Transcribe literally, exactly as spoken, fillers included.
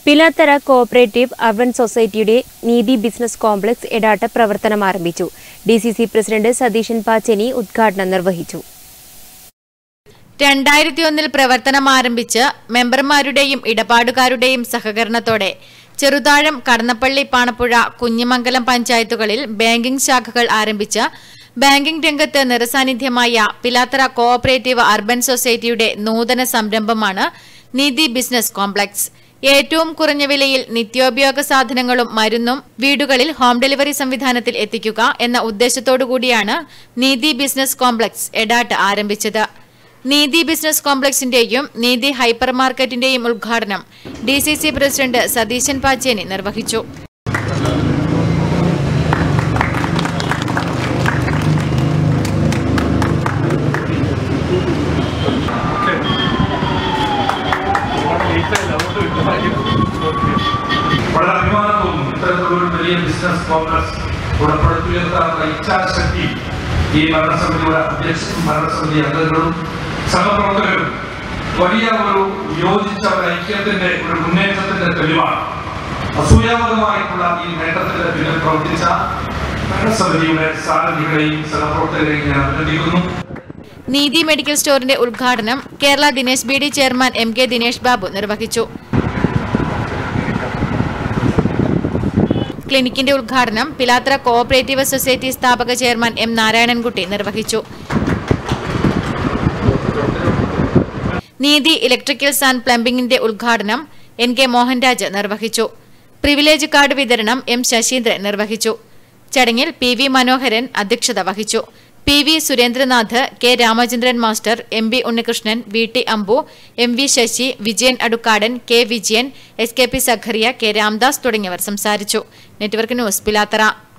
Pilathara cooperative urban സൊസൈറ്റിയുടെ നീതി business complex Edat പ്രവർത്തനം ആരംഭിച്ചു. D C C president Satheesan Pacheni ഉദ്ഘാടനം നിർവഹിച്ചു. രണ്ടായിരത്തി ഒന്നിൽ പ്രവർത്തനം ആരംഭിച്ച് മെമ്പർമാരുടെയും ഇടപാടുകാരുടെയും സഹകരണത്തോടെ ചെറുതാഴം, കടന്നപ്പള്ളി, പാണപ്പുഴ, കുഞ്ഞിമംഗലം പഞ്ചായത്തുകളിൽ ബാങ്കിംഗ് ശാഖകൾ ആരംഭിച്ച ബാങ്കിംഗ് രംഗത്ത് നിറസാന്നിധ്യമായ പിലാത്തറ കോഓപ്പറേറ്റീവ് അർബൻ സൊസൈറ്റിയുടെ നൂതന സംരംഭമാണ് നീതി ബിസിനസ് കോംപ്ലക്സ്. ഏറ്റവും കുറഞ്ഞ വിലയിൽ നിത്യോപയോഗ സാധനങ്ങളും മരുന്നും വീടുകളിൽ ഹോം ഡെലിവറി സംവിധാനത്തിൽ എത്തിക്കുക എന്ന ഉദ്ദേശത്തോടുകൂടിയാണ് നീതി ബിസിനസ് കോംപ്ലക്സ് എടാട്ട് ആരംഭിച്ചത്. നീതി ബിസിനസ് കോംപ്ലക്സിന്റെയും നീതി ഹൈപ്പർ മാർക്കറ്റിന്റെയും ഉദ്ഘാടനം D C C president Satheesan Pacheni നിർവഹിച്ചു. വളരെ അഭിമാനവും ഇത്തരത്തിലൊരു വലിയ ബിസിനസ് കോംപ്ലക്സ് ഉടപ്പെടുത്തിയെടുക്കാനുള്ള ഇച്ഛാശക്തി ഈ ഭരണസമിതിയുടെ അധ്യക്ഷനും ഭരണസമിതി അംഗങ്ങളും സഹപ്രവർത്തകരും വലിയ ഒരു യോജിച്ച ഒരു ഐക്യത്തിന്റെ ഒരു മുന്നേറ്റത്തിന്റെ തെളിവാണ്. അസൂയാവകമായിട്ടുള്ള ഈ നേട്ടത്തിന്റെ പിന്നിൽ പ്രവർത്തിച്ച ഭരണസമിതിയുടെ സാരഥികളെയും സഹപ്രവർത്തകരെയും ഞാൻ അഭിനന്ദിക്കുന്നു. നീതി മെഡിക്കൽ സ്റ്റോറിന്റെ ഉദ്ഘാടനം Kerala Dinesh B D chairman M K Dinesh Babu നിർവഹിച്ചു. ക്ലിനിക്കിന്റെ ഉദ്ഘാടനം പിലാത്തറ കോഓപ്പറേറ്റീവ് സൊസൈറ്റി സ്ഥാപക ചെയർമാൻ എം നാരായണൻകുട്ടി നിർവഹിച്ചു. നീതി ഇലക്ട്രിക്കൽസ് ആൻഡ് പ്ലംബിംഗിന്റെ ഉദ്ഘാടനം എൻ കെ മോഹൻരാജ് നിർവഹിച്ചു. പ്രിവിലേജ് കാർഡ് വിതരണം എം ശശീന്ദ്രൻ നിർവഹിച്ചു. ചടങ്ങിൽ പി വി മനോഹരൻ അധ്യക്ഷത വഹിച്ചു. P V Surendranath, K Ramachandran master, M B Unnikrishnan, V T Ambu, M V Sasi, Vijayan Adukkadan, K Vijayan, S K P Zachariah, K Ramdas തുടങ്ങിയവർ സംസാരിച്ചു. Network news, Pilathara.